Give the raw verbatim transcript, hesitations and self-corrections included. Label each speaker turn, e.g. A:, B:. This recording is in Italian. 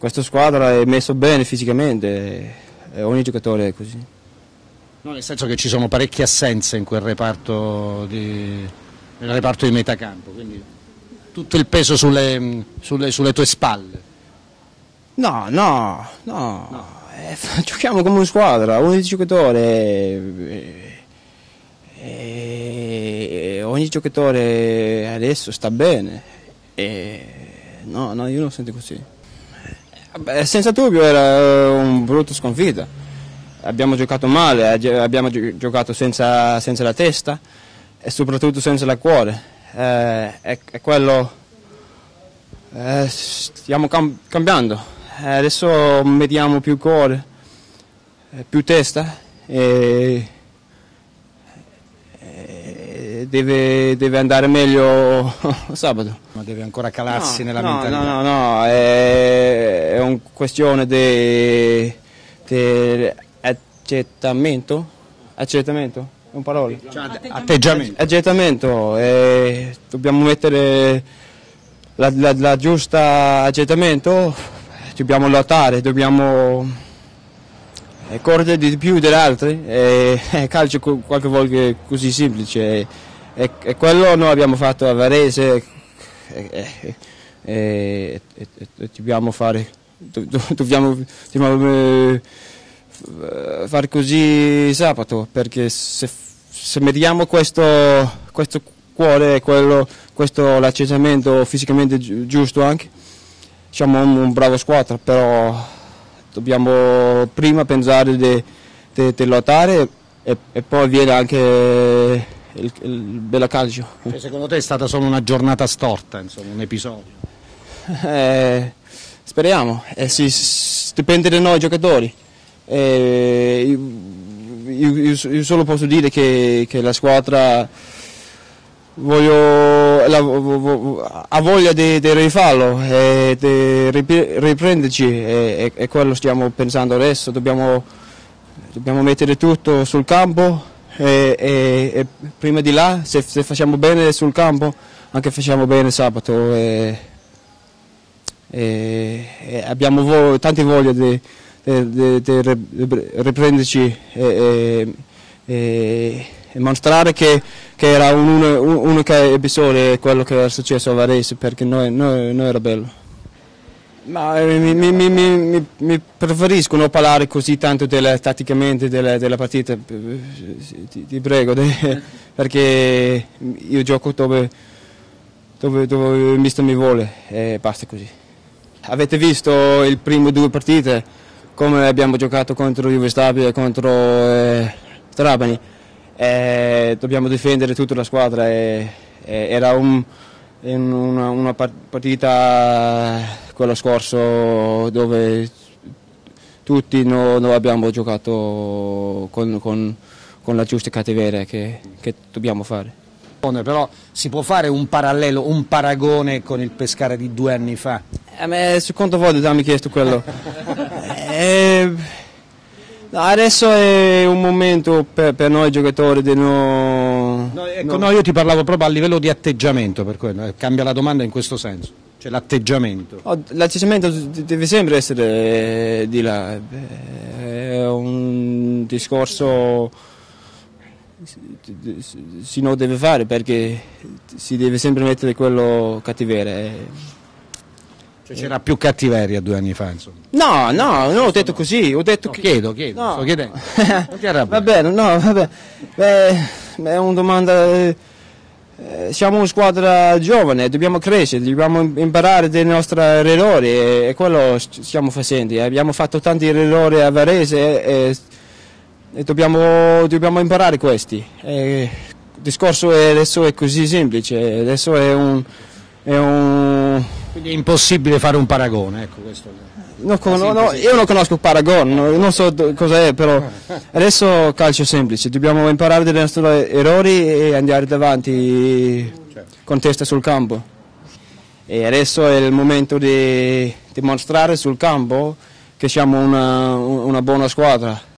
A: questa squadra è messa bene fisicamente, e ogni giocatore è così.
B: No, nel senso che ci sono parecchie assenze in quel reparto di, nel reparto di metacampo, quindi tutto il peso sulle, sulle, sulle tue spalle.
A: No, no, no, no. Eh, giochiamo come una squadra, ogni giocatore, eh, eh, ogni giocatore adesso sta bene, eh, no, no, io non sento così. Beh, senza dubbio era un brutto sconfitta, abbiamo giocato male, abbiamo giocato senza, senza la testa e soprattutto senza il cuore, eh, è, è quello, eh, stiamo cam cambiando. Adesso mettiamo più cuore, più testa e, e deve, deve andare meglio sabato.
B: Ma deve ancora calarsi
A: no,
B: nella
A: no,
B: mentalità.
A: No, no, no, è, è una questione di, di accettamento, accettamento, è un parola?
B: Cioè, atteggiamento.
A: Accettamento, e dobbiamo mettere la, la, la giusta accettamento. Dobbiamo lottare, dobbiamo correre di più degli altri, e, e calcio qualche volta è così semplice, e, e quello noi abbiamo fatto a Varese, e, e, e, e, e dobbiamo fare, dobbiamo, dobbiamo fare così sabato, perché se, se mettiamo questo, questo cuore, quello, questo l'accettamento fisicamente giusto anche, siamo un, un bravo squadra, però dobbiamo prima pensare di lottare e, e poi viene anche il, il bel calcio.
B: Cioè, secondo te è stata solo una giornata storta, insomma, un episodio?
A: Eh, speriamo, eh, si, si, dipende da noi giocatori. Eh, io, io, io solo posso dire che, che la squadra Voglio, la, ha voglia di, di rifarlo e di riprenderci, e, e quello stiamo pensando adesso. Dobbiamo, dobbiamo mettere tutto sul campo e, e, e prima di là, se, se facciamo bene sul campo, anche facciamo bene sabato, e, e, e abbiamo vo tante voglie di, di, di, di riprenderci e, e, e mostrare che, che era un, un unico episodio quello che era successo a Varese, perché noi, noi, noi era bello. Ma mi, mi, mi, mi, mi preferisco non parlare così tanto delle, tatticamente della, della partita, ti, ti prego, de, perché io gioco dove, dove, dove il mister mi vuole e basta così. Avete visto il primo due partite, come abbiamo giocato contro Juve Stabia e contro eh, Trapani. Eh, dobbiamo difendere tutta la squadra, e, e era un, una, una partita quello scorso dove tutti noi no abbiamo giocato con, con, con la giusta cattiveria che, che dobbiamo fare.
B: Però si può fare un parallelo, un paragone con il Pescara di due anni fa?
A: A me secondo voi mi chiesto quello. eh, No, adesso è un momento per, per noi giocatori di no...
B: No, ecco, no. no, io ti parlavo proprio a livello di atteggiamento, per quello, cambia la domanda in questo senso, cioè l'atteggiamento.
A: Oh, l'atteggiamento deve sempre essere di là, è un discorso si non deve fare, perché si deve sempre mettere quello cattiveria.
B: Cioè c'era più cattiveria due anni fa, insomma.
A: No, no, non ho detto così, ho detto
B: no,
A: che...
B: chiedo, chiedo,
A: no.
B: sto chiedendo.
A: Va bene, no, vabbè, beh, è una domanda, eh, siamo una squadra giovane, dobbiamo crescere, dobbiamo imparare dai nostri errori, e, e quello stiamo facendo. Abbiamo fatto tanti errori a Varese e, e dobbiamo, dobbiamo imparare questi. E il discorso è, adesso è così semplice, adesso è un... È un
B: Quindi è impossibile fare un paragone, ecco questo.
A: No, no, no, io non conosco il paragone, non so cosa è, però adesso calcio semplice, dobbiamo imparare dai nostri errori e andare avanti con testa sul campo. E adesso è il momento di dimostrare sul campo che siamo una, una buona squadra.